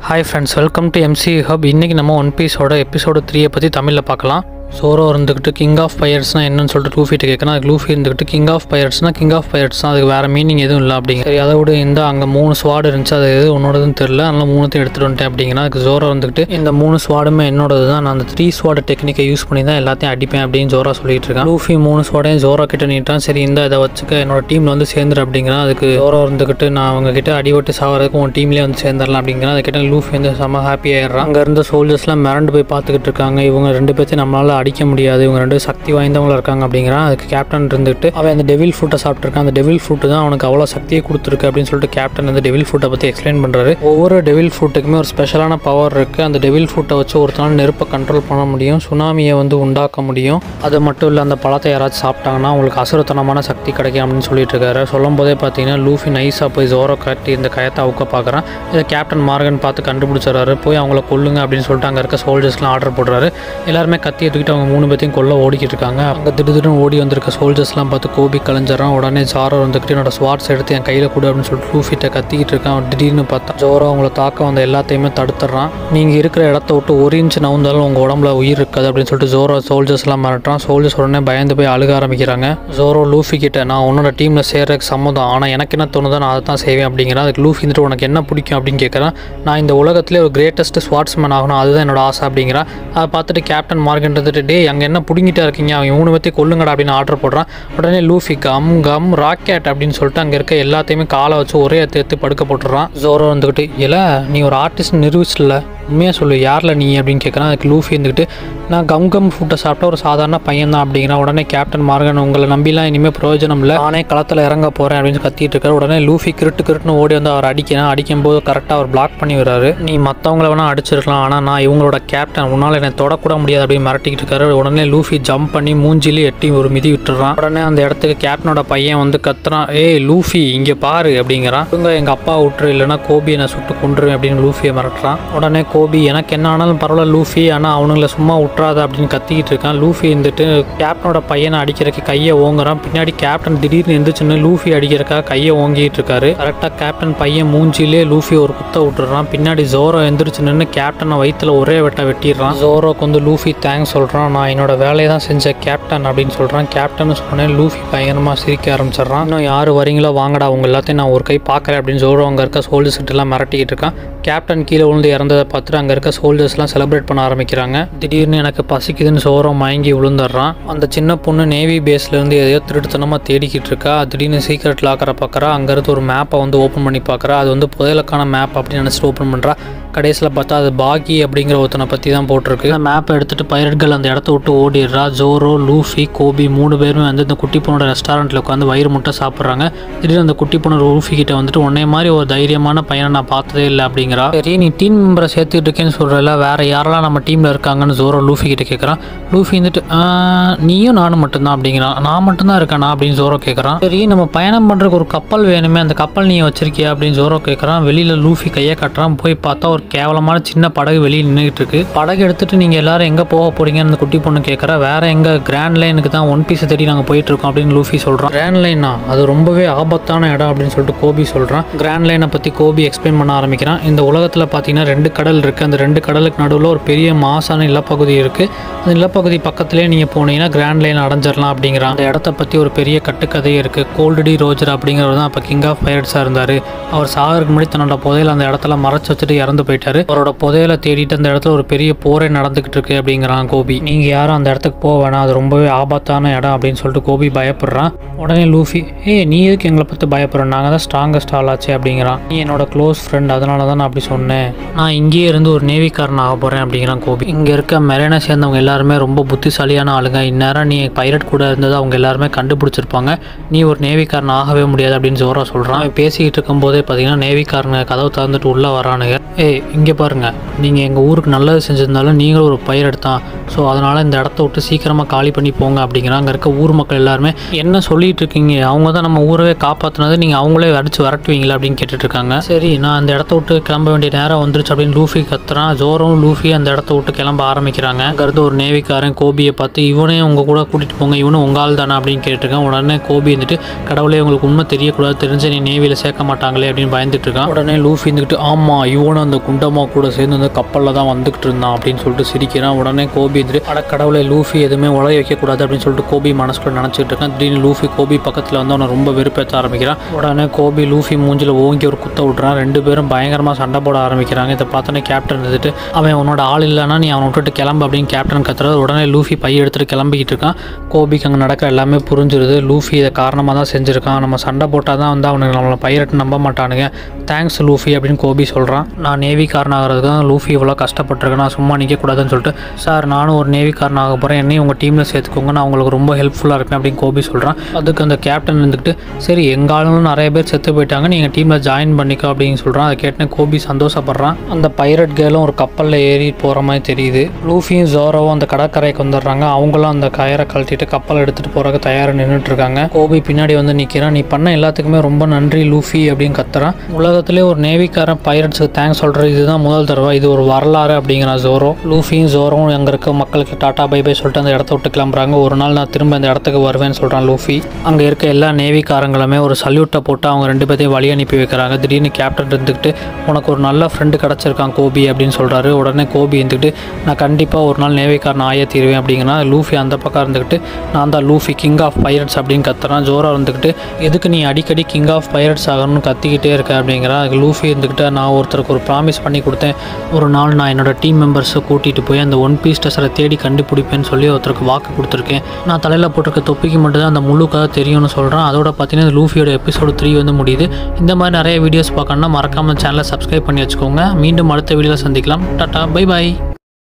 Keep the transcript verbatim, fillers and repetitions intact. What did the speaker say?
Hi friends, welcome to M C Hub. இன்னைக்கு நம்ம one piece ஓட எபிசோடு த்ரீ பற்றி தமிழில் பார்க்கலாம். சோரோ இருந்துக்கிட்டு கிங் ஆஃப் பைரட்ஸ்னா என்னன்னு சொல்லிட்டு லூஃபிட்ட கேட்கணும். அதுக்கு லூஃபி இருந்துக்கிட்டு கிங் ஆஃப் பைரட்ஸ்னா கிங் ஆஃப் பைரட்ஸ் தான், அதுக்கு வேறு மீனிங் எதுவும் இல்லை அப்படிங்கிற. சரி, அதை விட இந்த அங்கே மூணு ஸ்வாடு இருந்துச்சு, அது எது உன்னோடதுன்னு தெரியல, அதனால் மூணுத்தையும் எடுத்துகிட்டு வந்துட்டேன் அப்படிங்கன்னா அதுக்கு ஜோரோ வந்துக்கிட்டு இந்த மூணு ஸ்வாடுமே என்னோடது தான், நான் அந்த த்ரீ ஸ்வாடு டெக்னிக்கை யூஸ் பண்ணி தான் எல்லாத்தையும் அடிப்பேன் அப்படின்னு ஜோரோ சொல்லிட்டு இருக்கான். லூஃபி மூணு ஸ்வாடையும் ஜோரோ கிட்ட நீட்டான். சரி, இந்த இதை வச்சுக்க என்னோட டீமில் வந்து சேர்ந்துரு அப்படிங்கிறான். அதுக்கு ஜோரோ இருந்துக்கிட்டு நான் அவங்க கிட்ட அடிபட்டு சாகிறதுக்கு உன் டீம்லேயே வந்து சேர்ந்துடலாம் அப்படிங்கிறான். அதை கிட்ட லூஃபி வந்து செம்ம ஹாப்பி ஆயிடுறான். அங்கே இருந்த சோல்ஜர்ஸ்லாம் மிரண்டு போய் பார்த்துக்கிட்டு இருக்காங்க. இவங்க ரெண்டு பேர்த்தையும் நம்மளால் அடிக்க முடியாது, இவங்க ரெண்டு சக்தி வாய்ந்தவங்களா இருக்காங்க அப்படிங்கிறான். அதுக்கு கேப்டன் இருந்துட்டு அவன் அந்த டெவில் ஃப்ரூட்டை சாப்பிட்ருக்கான். அந்த டெவில் ஃப்ரூட்டு தான் அவனுக்கு அவ்வளோ சக்தியை கொடுத்துருக்கு அப்படின்னு சொல்லிட்டு கேப்டன் அந்த டெவில் ஃப்ரூட்டை பற்றி எக்ஸ்பிளைன் பண்ணுறாரு. ஒவ்வொரு டெவில் ஃப்ரூட்டுக்குமே ஒரு ஸ்பெஷலான பவர் இருக்குது. அந்த டெவில் ஃப்ரூட்டை வச்சு ஒருத்தனால நெருப்பை கண்ட்ரோல் பண்ண முடியும், சுனாமியை வந்து உண்டாக்க முடியும். அது மட்டும் இல்லை, அந்த பழத்தை யாராச்சும் சாப்பிட்டாங்கன்னா அவங்களுக்கு அசுரத்தனமான சக்தி கிடைக்கும் அப்படின்னு சொல்லிட்டு இருக்காரு. சொல்லும் போதே பார்த்தீங்கன்னா லூஃபி நைஸாக போய் ஜோரோ கட்டி இந்த கயத்தை அவுக்க பார்க்குறான். இதை கேப்டன் மார்கன் பார்த்து கண்டுபிடிச்சிடறாரு. போய் அவங்கள கொல்லுங்க அப்படின்னு சொல்லிட்டு அங்கே இருக்க சோல்ஜர்ஸ்லாம் ஆர்டர் போடுறாரு. எல்லாருமே கத்தி எடுத்துக்கிட்டு அவங்க மூணு பேர்த்தையும் கொல்ல ஓடிக்கிட்டு இருக்காங்க. அங்கே திடீர்னு ஓடி வந்திருக்க சோல்ஜர்ஸ்லாம் பார்த்து கோபி கலைஞ்சிடறான். உடனே ஜாரோ வந்துக்கிட்டு என்னோட ஸ்வாட்ஸ் எடுத்து என் கையில் கொடு அப்படின்னு சொல்லிட்டு லூஃபிட்ட கத்திக்கிட்டு இருக்கான். திடீர்னு பார்த்தா ஜோரோ அவங்கள தாக்க வந்த எல்லாத்தையுமே தடுத்துடுறான். நீங்கள் இருக்கிற இடத்த விட்டு ஒரு இன்ச்சு நவுந்தாலும் உங்கள் உடம்புல உயிர் இருக்காது அப்படின்னு சொல்லிட்டு ஜோரோ சோல்ஜர்ஸ்லாம் மிரட்டுறான். சோல்ஜர்ஸ் உடனே பயந்து போய் அழுக ஆரம்பிக்கிறாங்க. ஜோரோ லூஃபி கிட்ட நான் உன்னோட டீமில் சேர்றதுக்கு சம்மதம், ஆனால் எனக்கு என்ன தோணுதோ நான் அதை தான் செய்வேன் அப்படிங்கிறான். அதுக்கு லூஃபி வந்துட்டு உனக்கு என்ன பிடிக்கும் அப்படின்னு கேட்குறான். நான் இந்த உலகத்திலே ஒரு கிரேட்டஸ்ட் ஸ்வாட்ஸ்மேன் ஆகணும், அதுதான் என்னோட ஆசை அப்படிங்கிறான். அதை பார்த்துட்டு கேப்டன் மார்கன் இருந்துட்டு டே அங்கே என்ன பிடிங்கிட்டா இருக்கீங்க, அவங்க மூணு பேர்த்தையும் கொல்லுங்கடா அப்படின்னு ஆர்டர் போடுறான். உடனே லூஃபி கம் கம் ராக்கெட் அப்படின்னு சொல்லிட்டு அங்கே இருக்க எல்லாத்தையுமே காலை வச்சு ஒரே எடுத்து எடுத்து படுக்க போட்டுறான். ஜோரோ வந்துக்கிட்டு இல்லை நீ ஒரு ஆர்டிஸ்ட் நிரூபிச்சில்ல, உண்மையாக சொல்லு யாரில் நீ அப்படின்னு கேட்குறான். அதுக்கு லூஃபி இருந்துக்கிட்டு நான் கம் கம் ஃபுட்டை சாப்பிட்டா ஒரு சாதாரண பையன் தான் அப்படிங்கிறான். உடனே கேப்டன் மார்கன் உங்களை நம்பிலாம் இனிமேல் பிரயோஜனம் இல்லை, நானே களத்தில் இறங்க போகிறேன் அப்படின்னு கத்திட்டு இருக்காரு. உடனே லூஃபி கிருட்டு கிருட்டுன்னு ஓடி வந்து அவர் அடிக்கிறான். அடிக்கும்போது கரெக்டாக அவர் பிளாக் பண்ணி வர்றாரு. நீ மற்றவங்கள வேணால் அடிச்சிருக்கலாம், ஆனால் நான் இவங்களோட கேப்டன், உன்னால் என்னை தொடக்கூட முடியாது அப்படின்னு மிரட்டிக்கிட்டு இருக்காரு. உடனே லூஃபி ஜம்ப் பண்ணி மூஞ்சிலே எட்டி ஒரு மிதி விட்டுறான். உடனே அந்த இடத்துக்கு கேப்டனோட பையன் வந்து கத்துறான், ஏய் லூஃபி இங்கே பாரு அப்படிங்கிறான். இவங்க எங்கள் அப்பா விட்டுரு இல்லைன்னா கோபியை நான் சுட்டு கொண்டுருவேன் அப்படின்னு லூஃபியை மிரட்டுறான். உடனே கோபி எனக்கு என்ன ஆனாலும் பரவாயில்ல லூஃபி, ஆனால் அவனுங்களை சும்மா விட்றாத அப்படின்னு கத்திக்கிட்டு இருக்கான். லூஃபி இருந்துட்டு கேப்டனோட பையனை அடிக்கிறதுக்கு கையை ஓங்குறான். பின்னாடி கேப்டன் திடீர்னு எந்திரிச்சுன்னு லூஃபி அடிக்கிறக்காக கையை ஓங்கிட்டு இருக்காரு. கரெக்டாக கேப்டன் பையன் மூஞ்சிலே லூஃபி ஒரு குத்த விட்டுறான். பின்னாடி ஜோரோ எந்திரிச்சு நின்று கேப்டனை வயிற்றுல ஒரே வெட்ட வெட்டிடுறான். ஜோரோக்கு வந்து லூஃபி தேங்க்ஸ் சொல்கிறான். நான் என்னோட வேலையை தான் செஞ்ச கேப்டன் அப்படின்னு சொல்கிறான். கேப்டன் சொன்னேன் லூஃபி பயங்கரமாக சிரிக்க ஆரம்பிச்சிடறான். இன்னும் யார் வரீங்களோ வாங்கடா, அவங்க எல்லாத்தையும் நான் ஒரு கை பார்க்குறேன் அப்படின்னு ஜோரோ அங்கே இருக்க சோல்ஜர்ஸ் கிட்டலாம் மிரட்டிக்கிட்டு இருக்கான். கேப்டன் கீழே விழுந்து இறந்ததை பார்த்துட்டு அங்கே இருக்க சோல்ஜர்ஸ்லாம் செலிப்ரேட் பண்ண ஆரம்பிக்கிறாங்க. திடீர்னு எனக்கு பசிக்குதுன்னு ஜோரோ மயங்கி விழுந்துடுறான். அந்த சின்ன பொண்ணு நேவி பேஸ்லேருந்து எதையோ திருட்டுத்தனமாக தேடிக்கிட்டு இருக்கா. திடீர்னு சீக்ரெட் லாக்கரை பார்க்குறா. அங்கேருந்து ஒரு மேப்பை வந்து ஓப்பன் பண்ணி பார்க்குறா. அது வந்து புதையலுக்கான மேப் அப்படின்னு நினச்சிட்டு ஓப்பன் பண்ணுறா. கடைசியில் பார்த்தா அது பாகி அப்படிங்கிற ஒருத்தனை பற்றி தான் போட்டிருக்கு. அந்த மேப்பை எடுத்துகிட்டு பைரட்கள் அந்த இடத்த விட்டு ஓடிடுறா. ஜோரோ லூஃபி கோபி மூணு பேருமே வந்து இந்த குட்டி பொண்ணோட ரெஸ்டாரண்ட்டில் உட்காந்து வயிறு முட்டை சாப்பிட்றாங்க. திடீர்னு அந்த குட்டி பொண்ணு லூஃபி கிட்ட வந்துட்டு உன்னை மாதிரி ஒரு தைரியமான பையனை நான் பார்த்ததே இல்லை அப்படிங்கிறா. சரி நீ டீம் மெம்பரை சேர்த்துட்டு இருக்கேன்னு சொல்கிறல, வேறு யாரெல்லாம் நம்ம டீமில் இருக்காங்கன்னு ஜோரோ லூஃபி கிட்ட கேட்குறான். லூஃபி வந்துட்டு நீயும் நானும் மட்டும்தான் அப்படிங்கிறான். நான் மட்டும்தான் இருக்கானா அப்படின்னு ஜோரோ கேட்குறான். சரி நம்ம பயணம் பண்ணுறதுக்கு ஒரு கப்பல் வேணுமே, அந்த கப்பல் நீ வச்சிருக்கியா அப்படின்னு ஜோரோ கேட்குறான். வெளியில் லூஃபி கையை கட்டுறான். போய் பார்த்தா ஒரு கேவலமான சின்ன படகு வெளியே நின்றுட்டு இருக்கு. படகு எடுத்துட்டு நீங்கள் எல்லாரும் எங்கே போக போறீங்கன்னு அந்த குட்டி பொண்ணு கேட்குறா. வேற எங்க கிராண்ட் லைனுக்கு தான் ஒன் பீஸை தேடி நாங்கள் போயிட்டு இருக்கோம் அப்படின்னு லூஃபி சொல்கிறான். கிராண்ட் லைனா அது ரொம்பவே ஆபத்தான இடம் அப்படின்னு சொல்லிட்டு கோபி சொல்கிறான். கிராண்ட் லைனை பற்றி கோபி எக்ஸ்பிளைன் பண்ண ஆரம்பிக்கிறான். இந்த உலகத்தில் பார்த்தீங்கன்னா ரெண்டு கடல் இருக்குது. அந்த ரெண்டு கடலுக்கு நடுவில் ஒரு பெரிய மாசான நிலப்பகுதி இருக்குது. அந்த நிலப்பகுதி பக்கத்துலேயே நீங்கள் போனீங்கன்னா கிராண்ட் லைன் அடைஞ்சிடலாம் அப்படிங்கிறான். அந்த இடத்த பற்றி ஒரு பெரிய கட்டுக்கதையே இருக்குது. கோல்டு டி ரோஜர் அப்படிங்கிறவர் தான் அப்போ கிங் ஆஃப் பைரட்ஸாக இருந்தார். அவர் சாகருக்கு முன்னாடி தன்னோட புதையல் அந்த இடத்துல மறைச்சு வச்சுட்டு இறந்து போயிட்டாரு. அவரோட புதையலை தேடிட்டு அந்த இடத்துல ஒரு பெரிய போரே நடந்துகிட்டு இருக்கு அப்படிங்கிறான் கோபி. நீங்கள் யாரும் அந்த இடத்துக்கு போக வேணாம், அது ரொம்பவே ஆபத்தான இடம் அப்படின்னு சொல்லிட்டு கோபி பயப்படுறான். உடனே லூஃபி ஏ நீ எதுக்கு எங்களை பற்றி பயப்படுறேன், நாங்கள் தான் ஸ்ட்ராங்கஸ்ட் ஆளாச்சு அப்படிங்கிறான். நீ என்னோட க்ளோஸ் ஃப்ரெண்ட், அதனால தான் நான் அப்படி சொன்னேன். நான் இங்கேயே இருந்து ஒரு நேவிக்காரன் ஆக போகிறேன் அப்படிங்கிறான் கோபி. இங்கே இருக்க மெரினா சேர்ந்தவங்க எல்லாருமே ரொம்ப புத்திசாலியான ஆளுங்க. இந்நேரம் நீ பைரட் கூட இருந்தது அவங்க எல்லாருமே கண்டுபிடிச்சிருப்பாங்க. நீ ஒரு நேவிக்காரன் ஆகவே முடியாது அப்படின்னு ஜோரா சொல்கிறான். பேசிக்கிட்டு இருக்கும்போதே பார்த்தீங்கன்னா நேவிக்காரங்க கதவு திறந்துட்டு உள்ளே வரானுங்க. ஏய் இங்கே பாருங்கள், நீங்கள் எங்கள் ஊருக்கு நல்லது செஞ்சிருந்தாலும் நீங்களும் ஒரு பைரட் தான், ஸோ அதனால் இந்த இடத்த விட்டு சீக்கிரமாக காலி பண்ணி போங்க அப்படிங்கிறாங்க. அங்கே இருக்க ஊர் மக்கள் எல்லாருமே என்ன சொல்லிட்டு இருக்கீங்க, அவங்க தான் நம்ம ஊரவே காப்பாற்றினது, நீங்கள் அவங்களே அடிச்சு விரட்டுவீங்களா அப்படின்னு கேட்டுட்டு இருக்காங்க. சரி நான் அந்த இடத்த விட்டு கிளம்ப வேண்டிய நேரம் வந்துருச்சு அப்படின்னு லூஃபி கத்துறான். ஜோரோவும் லூஃபி அந்த இடத்த விட்டு கிளம்ப ஆரம்பிக்கிறாங்க. அங்கேருந்து ஒரு நேவிக்காரன் கோபியை பார்த்து இவனே உங்கள் கூட கூட்டிகிட்டு போங்க, இவனும் உங்கால் தானே அப்படின்னு கேட்டுருக்கான். உடனே கோபி வந்துட்டு கடவுளே உங்களுக்கு உண்மை தெரியக்கூடாது, தெரிஞ்ச நீ நேவியில் சேர்க்க மாட்டாங்களே அப்படின்னு பயந்துட்டு இருக்கான். உடனே லூஃபி இருந்துக்கிட்டு ஆமாம் இவனும் அந்த குண்டமோ கூட சேர்ந்து வந்து கப்பலில் தான் வந்துகிட்டு இருந்தான் அப்படின்னு சொல்லிட்டு சிரிக்கிறான். உடனே கோபி எதிரி அட கடவுளை லூஃபி எதுவுமே உலக வைக்கக்கூடாது அப்படின்னு சொல்லிட்டு கோபி மனசுக்குள்ள நினச்சிட்டு இருக்கான். திடீர்னு லூஃபி கோபி பக்கத்தில் வந்து அவனை ரொம்ப வெறுப்பேற்ற ஆரம்பிக்கிறான். உடனே கோபி லூஃபி மூஞ்சில் ஓங்கி ஒரு குத்த விட்றான். ரெண்டு பேரும் பயங்கரமாக சண்டை போட ஆரம்பிக்கிறாங்க. இதை பார்த்தோன்னே கேப்டன் இருந்துட்டு அவன் உன்னோட ஆள் இல்லைன்னா நீ அவனை விட்டுட்டு கிளம்பு அப்படின்னு கேப்டன் கத்துறது. உடனே லூஃபி பைய எடுத்துகிட்டு கிளம்பிக்கிட்டு இருக்கான். கோபிக்கு அங்கே நடக்கிற எல்லாமே புரிஞ்சிருது. லூஃபி இதை காரணமாக தான் செஞ்சுருக்கான். நம்ம சண்டை போட்டால் தான் வந்து அவனுக்கு நம்மளை பைரட்டு நம்ப மாட்டானுங்க. தேங்க்ஸ் லூஃபி அப்படின்னு கோபி சொல்கிறான். நான் நேவிக்காரன் ஆகிறதுக்கு தான் லூஃபி இவ்வளோ கஷ்டப்பட்டிருக்கேன். நான் சும்மா நிற்கக்கூடாதுன்னு சொல்லிட்டு சார் நானும் ஒரு நேவிக்காரன் ஆக போகிறேன், என்னையும் உங்கள் டீமில் சேர்த்துக்கோங்க, நான் உங்களுக்கு ரொம்ப ஹெல்ப்ஃபுல்லாக இருப்பேன் அப்படின்னு கோபி சொல்கிறான். அதுக்கு அந்த கேப்டன் இருந்துக்கிட்டு சரி எங்கள் ஆளுங்களும் நிறைய பேர் செத்து போயிட்டாங்க, நீங்கள் டீமில் ஜாயின் பண்ணிக்கோ அப்படின்னு சொல்கிறான். அதை கேட்டேன் கோபி சந்தோஷப்படுறான். அந்த பைரட் கேர்லும் ஒரு கப்பலில் ஏறி போகிற மாதிரி தெரியுது. லூஃபியும் ஜோரோவும் அந்த கடற்கரைக்கு வந்துடுறாங்க. அவங்களும் அந்த கயரை கழட்டிட்டு கப்பல் எடுத்துகிட்டு போகிறக்கு தயாராக நின்றுட்டு இருக்காங்க. கோபி பின்னாடி வந்து நிற்கிறான். நீ பண்ண எல்லாத்துக்குமே ரொம்ப நன்றி லூஃபி அப்படின்னு கத்துறான். உலகத்திலே ஒரு நேவிக்காரன் பைரட்ஸுக்கு தேங்க்ஸ் சொல்கிறது இதுதான் முதல் தடவை, இது ஒரு வரலாறு அப்படிங்கிறான் ஜோரோ. லூஃபியும் ஜோரோவும் அங்கே இருக்க மக்களுக்கு டாட்டா பை பை சொல்லிட்டு அந்த இடத்த விட்டு கிளம்புறாங்க. ஒரு நாள் நான் திரும்ப இந்த இடத்துக்கு வருவேன்னு சொல்கிறான் லூஃபி. அங்கே இருக்க எல்லா நேவிக்காரங்களுமே ஒரு சல்யூட்டை போட்டு அவங்க ரெண்டு பேர்த்தையும் வழி அனுப்பி வைக்கிறாங்க. திடீர்னு கேப்டன் இருந்துக்கிட்டு உனக்கு ஒரு நல்ல ஃப்ரெண்டு கிடச்சிருக்கான் கோபி அப்படின்னு சொல்கிறாரு. உடனே கோபி இருந்துக்கிட்டு நான் கண்டிப்பாக ஒரு நாள் நேவிக்காரன் ஆய தீருவேன் அப்படிங்கிறான். லூஃபி அந்த பக்கம் இருந்துக்கிட்டு நான் தான் லூஃபி கிங் ஆஃப் பைரட்ஸ் அப்படின்னு கத்துறான். ஜோரோ இருந்துக்கிட்டு எதுக்கு நீ அடிக்கடி கிங் ஆஃப் பைரட்ஸ் ஆகணும்னு கத்திக்கிட்டே இருக்க அப்படிங்கிறான். அதுக்கு லூஃபி இருந்துக்கிட்டு நான் ஒருத்தருக்கு ஒரு ப்ராமிஸ் பண்ணி கொடுத்தேன், ஒரு நாள் நான் என்னோட டீம் மெம்பர்ஸை கூட்டிகிட்டு போய் அந்த ஒன் பீஸ் டெசரை தேடி கண்டுபிடிப்பேன்னு சொல்லி ஒருத்தருக்கு வாக்கு கொடுத்துருக்கேன். நான் தலையில் போட்டிருக்க தொப்பிக்கு மட்டும் தான் அந்த முழு கதை தெரியும்னு சொல்கிறேன். அதோட பார்த்தீங்கன்னா லூஃபியோட எபிசோடு த்ரீ வந்து முடியுது. இந்த மாதிரி நிறைய வீடியோஸ் பார்க்கணுன்னா மறக்காமல் சேனலை சப்ஸ்கிரைப் பண்ணி வச்சுக்கோங்க. மீண்டும் அடுத்த வீடியோவில் சந்திக்கலாம். டாட்டா பை பாய்.